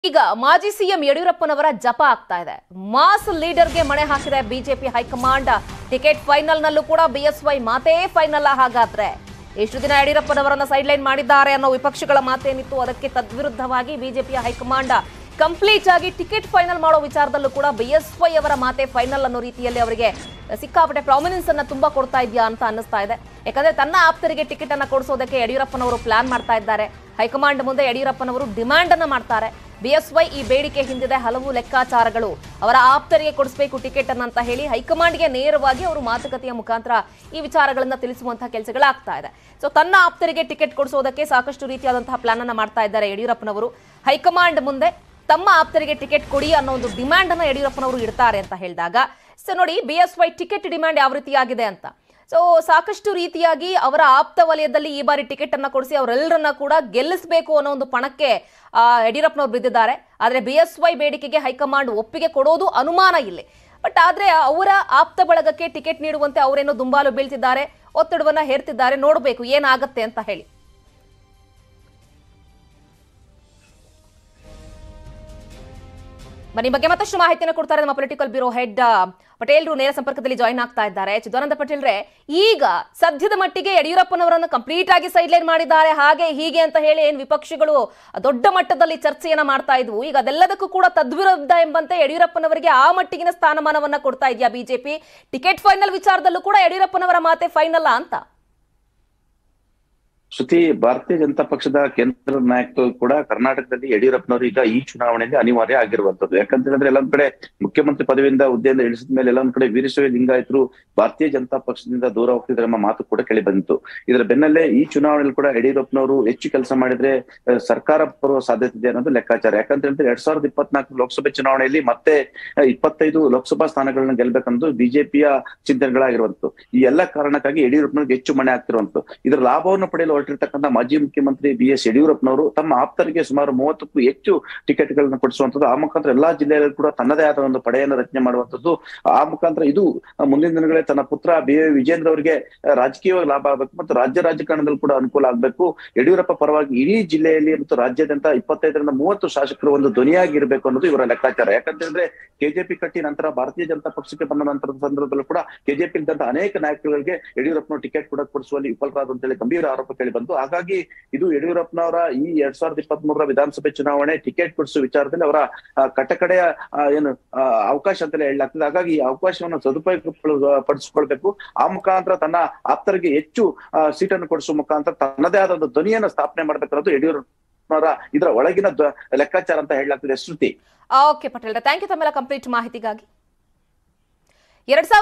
ಈಗ ಮಾಜಿ ಸಿಎಂ ಯಡಿಯೂರಪ್ಪನವರ ಜಪ ಆಗ್ತಾ ಇದೆ. ಮಾಸ್ ಲೀಡರ್ಗೆ ಮಣೆ ಹಾಕಿದೆ ಬಿಜೆಪಿ ಹೈಕಮಾಂಡ್. ಟಿಕೆಟ್ ಫೈನಲ್ ನಲ್ಲೂ ಕೂಡ ಬಿಎಸ್ವೈ ಮಾತೇ ಫೈನಲ್. ಹಾಗಾದ್ರೆ ಎಷ್ಟು ದಿನ ಯಡಿಯೂರಪ್ಪನವರನ್ನ ಸೈಡ್ಲೈನ್ ಮಾಡಿದ್ದಾರೆ ಅನ್ನೋ ವಿಪಕ್ಷಗಳ ಮಾತೇನಿತ್ತು, ಅದಕ್ಕೆ ತದ್ವಿರುದ್ಧವಾಗಿ ಬಿಜೆಪಿಯ ಹೈಕಮಾಂಡ್ ಕಂಪ್ಲೀಟ್ ಆಗಿ ಟಿಕೆಟ್ ಫೈನಲ್ ಮಾಡೋ ವಿಚಾರದಲ್ಲೂ ಕೂಡ ಬಿಎಸ್ವೈ ಅವರ ಮಾತೆ ಫೈನಲ್ ಅನ್ನೋ ರೀತಿಯಲ್ಲಿ ಅವರಿಗೆ ಸಿಕ್ಕಾಪಟ್ಟೆ ಪ್ರಾಮಿನೆನ್ಸ್ ಅನ್ನ ತುಂಬಾ ಕೊಡ್ತಾ ಇದೆಯಾ ಅಂತ ಅನ್ನಿಸ್ತಾ ಇದೆ. ಯಾಕಂದ್ರೆ ತನ್ನ ಆಪ್ತರಿಗೆ ಟಿಕೆಟ್ ಅನ್ನ ಕೊಡಿಸೋದಕ್ಕೆ ಯಡಿಯೂರಪ್ಪನವರು ಪ್ಲಾನ್ ಮಾಡ್ತಾ ಇದ್ದಾರೆ. ಹೈಕಮಾಂಡ್ ಮುಂದೆ ಯಡಿಯೂರಪ್ಪನವರು ಡಿಮ್ಯಾಂಡ್ ಅನ್ನ ಮಾಡ್ತಾರೆ. ಬಿಎಸ್ವೈ ಈ ಬೇಡಿಕೆ ಹಿಂದಿದೆ ಹಲವು ಲೆಕ್ಕಾಚಾರಗಳು. ಅವರ ಆಪ್ತರಿಗೆ ಕೊಡಿಸಬೇಕು ಟಿಕೆಟ್ ಅನ್ನ ಅಂತ ಹೇಳಿ ಹೈಕಮಾಂಡ್ಗೆ ನೇರವಾಗಿ ಅವರು ಮಾತುಕತೆಯ ಮುಖಾಂತರ ಈ ವಿಚಾರಗಳನ್ನ ತಿಳಿಸುವಂತಹ ಕೆಲಸಗಳಾಗ್ತಾ ಇದೆ. ಸೊ ತನ್ನ ಆಪ್ತರಿಗೆ ಟಿಕೆಟ್ ಕೊಡಿಸೋದಕ್ಕೆ ಸಾಕಷ್ಟು ರೀತಿಯಾದಂತಹ ಪ್ಲಾನ್ ಅನ್ನ ಮಾಡ್ತಾ ಇದ್ದಾರೆ ಯಡಿಯೂರಪ್ಪನವರು. ಹೈಕಮಾಂಡ್ ಮುಂದೆ ತಮ್ಮ ಆಪ್ತರಿಗೆ ಟಿಕೆಟ್ ಕೊಡಿ ಅನ್ನೋ ಒಂದು ಡಿಮ್ಯಾಂಡ್ ಅನ್ನ ಯಡಿಯೂರಪ್ಪನವರು ಇಡ್ತಾರೆ ಅಂತ ಹೇಳಿದಾಗ, ಸೊ ನೋಡಿ ಬಿಎಸ್ವೈ ಟಿಕೆಟ್ ಡಿಮ್ಯಾಂಡ್ ಯಾವ ರೀತಿಯಾಗಿದೆ ಅಂತ. ಸೊ ಸಾಕಷ್ಟು ರೀತಿಯಾಗಿ ಅವರ ಆಪ್ತ ವಲಯದಲ್ಲಿ ಈ ಬಾರಿ ಟಿಕೆಟ್ ಅನ್ನ ಕೊಡಿಸಿ ಅವರೆಲ್ಲರನ್ನ ಕೂಡ ಗೆಲ್ಲಿಸಬೇಕು ಅನ್ನೋ ಒಂದು ಪಣಕ್ಕೆ ಯಡಿಯೂರಪ್ಪನವರು ಬಿದ್ದಿದ್ದಾರೆ. ಆದ್ರೆ ಬಿಎಸ್ವೈ ಬೇಡಿಕೆಗೆ ಹೈಕಮಾಂಡ್ ಒಪ್ಪಿಗೆ ಕೊಡೋದು ಅನುಮಾನ ಇಲ್ಲಿ. ಬಟ್ ಆದ್ರೆ ಅವರ ಆಪ್ತ ಬಳಗಕ್ಕೆ ಟಿಕೆಟ್ ನೀಡುವಂತೆ ಅವರೇನೋ ದುಂಬಾಲು ಬೀಳ್ತಿದ್ದಾರೆ, ಒತ್ತಡವನ್ನ ಹೇರ್ತಿದ್ದಾರೆ. ನೋಡಬೇಕು ಏನಾಗತ್ತೆ ಅಂತ ಹೇಳಿ. ಬನ್ನಿ ಬಗ್ಗೆ ಮತ್ತಷ್ಟು ಮಾಹಿತಿಯನ್ನು ಕೊಡ್ತಾರೆ ನಮ್ಮ ಪೊಲಿಟಿಕಲ್ ಬ್ಯೂರೋ ಹೆಡ್ ಪಟೇಲ್ರು ನೇರ ಸಂಪರ್ಕದಲ್ಲಿ ಜಾಯಿನ್ ಆಗ್ತಾ ಇದ್ದಾರೆ. ಚಿದಾನಂದ ಪಟೇಲ್ರೆ, ಈಗ ಸದ್ಯದ ಮಟ್ಟಿಗೆ ಯಡಿಯೂರಪ್ಪನವರನ್ನು ಕಂಪ್ಲೀಟ್ ಆಗಿ ಸೈಡ್ಲೈನ್ ಮಾಡಿದ್ದಾರೆ ಹಾಗೆ ಹೀಗೆ ಅಂತ ಹೇಳಿ ಏನ್ ವಿಪಕ್ಷಗಳು ದೊಡ್ಡ ಮಟ್ಟದಲ್ಲಿ ಚರ್ಚೆಯನ್ನ ಮಾಡ್ತಾ ಇದ್ವು, ಈಗ ಅದೆಲ್ಲದಕ್ಕೂ ಕೂಡ ತದ್ವಿರುದ್ಧ ಎಂಬಂತೆ ಯಡಿಯೂರಪ್ಪನವರಿಗೆ ಆ ಮಟ್ಟಿಗಿನ ಸ್ಥಾನಮಾನವನ್ನ ಕೊಡ್ತಾ ಇದೆಯಾ ಬಿಜೆಪಿ? ಟಿಕೆಟ್ ಫೈನಲ್ ವಿಚಾರದಲ್ಲೂ ಕೂಡ ಯಡಿಯೂರಪ್ಪನವರ ಮಾತೆ ಫೈನಲ್ ಅಂತ? ಶ್ರುತಿ, ಭಾರತೀಯ ಜನತಾ ಪಕ್ಷದ ಕೇಂದ್ರ ನಾಯಕರು ಕೂಡ ಕರ್ನಾಟಕದಲ್ಲಿ ಯಡಿಯೂರಪ್ಪನವರು ಈಗ ಈ ಚುನಾವಣೆಯಲ್ಲಿ ಅನಿವಾರ್ಯ ಆಗಿರುವಂತದ್ದು. ಯಾಕಂತ ಹೇಳಿದ್ರೆ ಎಲ್ಲೊಂದ್ ಕಡೆ ಮುಖ್ಯಮಂತ್ರಿ ಪದವಿಯಿಂದ ಹುದ್ದೆಯಿಂದ ಇಳಿಸಿದ ಮೇಲೆ ಎಲ್ಲೊಂದ್ ಕಡೆ ವೀರಶೈವ ಲಿಂಗಾಯತರು ಭಾರತೀಯ ಜನತಾ ಪಕ್ಷದಿಂದ ದೂರ ಹೋಗ್ತಿದ್ರೆ ಎಂಬ ಮಾತು ಕೂಡ ಕೇಳಿ ಬಂದಿತ್ತು. ಇದರ ಬೆನ್ನಲ್ಲೇ ಈ ಚುನಾವಣೆಯಲ್ಲಿ ಕೂಡ ಯಡಿಯೂರಪ್ಪನವರು ಹೆಚ್ಚು ಕೆಲಸ ಮಾಡಿದ್ರೆ ಸರ್ಕಾರ ಬರುವ ಸಾಧ್ಯತೆ ಇದೆ ಅನ್ನೋದು ಲೆಕ್ಕಾಚಾರ. ಯಾಕಂತ ಹೇಳಿದ್ರೆ 2024 ಲೋಕಸಭೆ ಚುನಾವಣೆಯಲ್ಲಿ ಮತ್ತೆ 25 ಲೋಕಸಭಾ ಸ್ಥಾನಗಳನ್ನ ಗೆಲ್ಬೇಕನ್ನೋದು ಬಿಜೆಪಿಯ ಚಿಂತನೆಗಳಾಗಿರುವಂತದ್ದು. ಈ ಎಲ್ಲ ಕಾರಣಕ್ಕಾಗಿ ಯಡಿಯೂರಪ್ಪನವ್ರಿಗೆ ಹೆಚ್ಚು ಮಣೆ ಆಗ್ತಿರುವಂತದ್ದು. ಇದರ ಲಾಭವನ್ನು ಪಡೆಯಲು ಹೊರಟಿರ್ತಕ್ಕಂಥ ಮಾಜಿ ಮುಖ್ಯಮಂತ್ರಿ BS ಯಡಿಯೂರಪ್ಪನವರು ತಮ್ಮ ಆಪ್ತರಿಗೆ ಸುಮಾರು 30ಕ್ಕೂ ಹೆಚ್ಚು ಟಿಕೆಟ್ ಗಳನ್ನ ಕೊಡಿಸುವಂತದ್ದು, ಆ ಮುಖಾಂತರ ಎಲ್ಲಾ ಜಿಲ್ಲೆಯಲ್ಲೂ ಕೂಡ ತನ್ನದೇ ಆದ ಒಂದು ಪಡೆಯನ್ನು ರಚನೆ ಮಾಡುವಂತದ್ದು. ಆ ಮುಖಾಂತರ ಇದು ಮುಂದಿನ ದಿನಗಳೇ ತನ್ನ ಪುತ್ರ BY ವಿಜೇಂದ್ರ ಅವರಿಗೆ ರಾಜಕೀಯವಾಗಿ ಲಾಭ ಆಗ್ಬೇಕು ಮತ್ತು ರಾಜ್ಯ ರಾಜಕಾರಣದಲ್ಲಿ ಕೂಡ ಅನುಕೂಲ ಆಗ್ಬೇಕು. ಯಡಿಯೂರಪ್ಪ ಪರವಾಗಿ ಇಡೀ ಜಿಲ್ಲೆಯಲ್ಲಿ ಮತ್ತು ರಾಜ್ಯಾದ್ಯಂತ 25ರಿಂದ 30 ಶಾಸಕರು ಒಂದು ಧ್ವನಿಯಾಗಿ ಇರಬೇಕು ಅನ್ನೋದು ಇವರ ಲೆಕ್ಕಾಚಾರ. ಯಾಕಂತ ಹೇಳಿದ್ರೆ ಕೆಜೆಪಿ ಕಟ್ಟಿ ನಂತರ ಭಾರತೀಯ ಜನತಾ ಪಕ್ಷಕ್ಕೆ ಬಂದ ನಂತರದ ಸಂದರ್ಭದಲ್ಲೂ ಕೂಡ ಕೆಜೆಪಿ ಇದ್ದಂತ ಅನೇಕ ನಾಯಕರುಗಳಿಗೆ ಯಡಿಯೂರಪ್ಪನವರು ಟಿಕೆಟ್ ಕೂಡ ಕೊಡಿಸುವಲ್ಲಿ ವಿಫಲರಾದ ಅಂತೇಳಿ ಗಂಭೀರ ಆರೋಪ ಕೇಳಿ ಬಂತು. ಹಾಗಾಗಿ ಇದು ಯಡಿಯೂರಪ್ಪನವರ ಈ 2023 ವಿಧಾನಸಭೆ ಚುನಾವಣೆ ಟಿಕೆಟ್ ಕೊಡಿಸುವ ವಿಚಾರದಲ್ಲಿ ಅವರ ಕಟ್ಟಕಡೆಯ ಅವಕಾಶ ಅಂತಲೇ ಹೇಳಲಾಗ್ತದೆ. ಹಾಗಾಗಿ ಈ ಅವಕಾಶವನ್ನು ಸದುಪಯೋಗ ಪಡಿಸಿಕೊಳ್ಬೇಕು. ಆ ಮುಖಾಂತರ ತನ್ನ ಆಪ್ತರಿಗೆ ಹೆಚ್ಚು ಸೀಟನ್ನು ಕೊಡಿಸುವ ಮುಖಾಂತರ ತನ್ನದೇ ಆದ ಒಂದು ಧ್ವನಿಯನ್ನು ಸ್ಥಾಪನೆ ಮಾಡಬೇಕನ್ನೋದು ಯಡಿಯೂರಪ್ಪನವರ ಇದರ ಒಳಗಿನ ಲೆಕ್ಕಾಚಾರ ಅಂತ ಹೇಳಲಾಗ್ತದೆ. Shruti, okay Patel, thank you ತಮ್ಮೆಲ್ಲ ಕಂಪ್ಲೀಟ್ ಮಾಹಿತಿಗಾಗಿ.